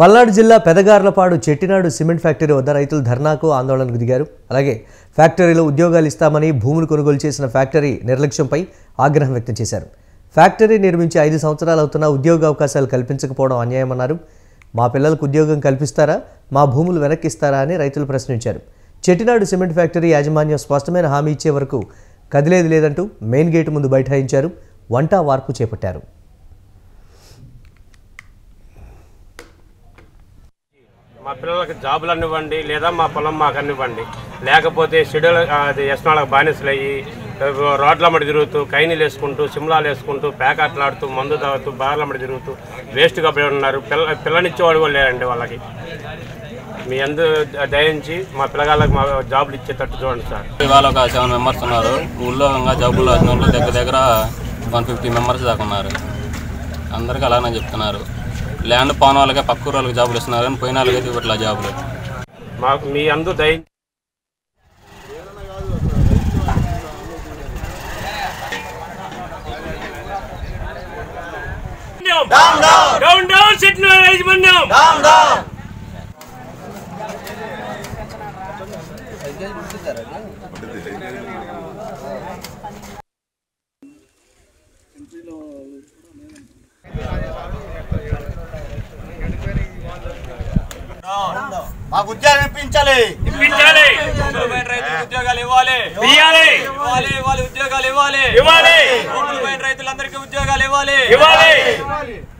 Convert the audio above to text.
పల్నాడు జిల్లా Pedagarlapadu Chettinad cement factory వద్ద రైతులు ధర్నాకు ఆందోళనకు దిగారు. అలాగే ఫ్యాక్టరీలో ఉద్యోగాలు ఇస్తామని భూములు కొనుగోలు చేసిన ఫ్యాక్టరీ నిర్లక్ష్యంపై ఆగ్రహం వ్యక్తం చేశారు. ఫ్యాక్టరీ నిర్మించి 5 సంవత్సరాలు అవుతున్నా ఉద్యోగ అవకాశాలు కల్పించకపోవడం అన్యాయమన్నారు. మా పిల్లలకు ఉద్యోగం కల్పిస్తారా, మా భూములు వెనక్కిస్తారా అని రైతులు ప్రశ్నించారు. చెట్టినాడు సిమెంట్ ఫ్యాక్టరీ యాజమాన్యం స్పష్టమైన హామీ ఇచ్చే వరకు కదిలేది లేదంటూ మెయిన్ గేటు ముందు బైఠాయించారు. వంట వార్పు చేపట్టారు. మా పిల్లలకి జాబులు అనివ్వండి, లేదా మా పొలం మాకు అనివ్వండి, లేకపోతే షెడ్యూల్ అది యశ్నాలకు బానిసలు అయ్యి రోడ్లమ్మడి తిరుగుతూ, కైనీలు వేసుకుంటూ, సిమ్లాలు వేసుకుంటూ, ప్యాకెట్లాడుతూ, మందు తాగుతూ, బార్లమ్మడి తిరుగుతూ వేస్ట్గా పడి ఉన్నారు. పిల్లనిచ్చేవాడు కూడా లేరండి వాళ్ళకి. మీ అందరూ దయించి మా పిల్లగాళ్ళకి మా జాబులు ఇచ్చేటట్టు చూడండి సార్. ఇవాళ ఒక 7 మెంబర్స్ ఉన్నారు. ఊళ్ళో ఇంకా జాబులు వచ్చిన వాళ్ళు దగ్గర 150 మెంబర్స్ దాకా ఉన్నారు. అందరికీ అలానే చెప్తున్నారు. ల్యాండ్ పోన వాళ్ళకే పక్క వాళ్ళకి జాబులు ఇస్తున్నారు, కానీ పోయిన వాళ్ళకైతే ఇవ్వట్లా జాబులు. మాకు మీ అందరూ దయించి మాకు ఉద్యోగాలు ఇప్పించాలి, ఉద్యోగాలు ఇవ్వాలి, ఉద్యోగాలు ఇవ్వాలి, రైతులందరికీ ఉద్యోగాలు ఇవ్వాలి.